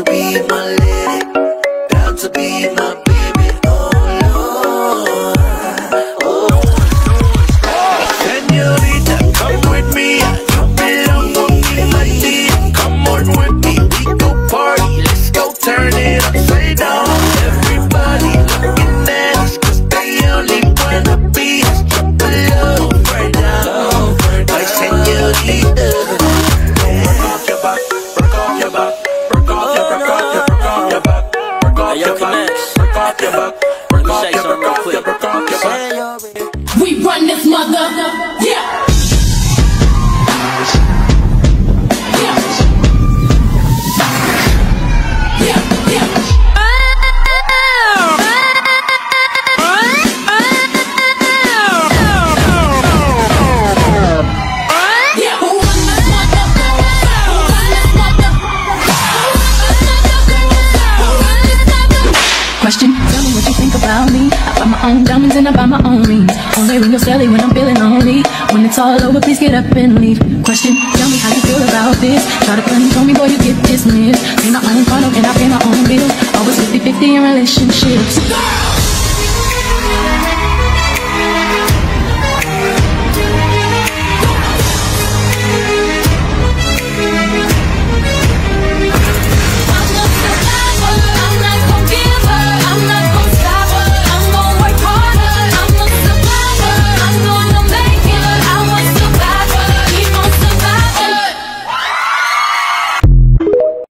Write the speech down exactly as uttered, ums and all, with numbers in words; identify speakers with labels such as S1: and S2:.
S1: to be my lady, proud to be my baby. Oh Lord, oh. Señorita, come with me. You belong on me, my dear. Come on with me, we go party. Let's go turn it upside down. Everybody looking at us, cause they only wanna be us. Drop a love right now, my señorita. Work off your back, work off your back, work off your back, work off your back, work off your back, work off your back, work off your back, work off your back, work off your back.
S2: We run this mother, yeah.
S3: Question, tell me what you think about me. I buy my own diamonds and I buy my own rings. Only ring your celly when I'm feeling lonely. When it's all over, please get up and leave. Question, tell me how you feel about this. Try to control me, boy, you get dismissed. Pay my own condo and I pay my own bills. Always fifty fifty in relationships.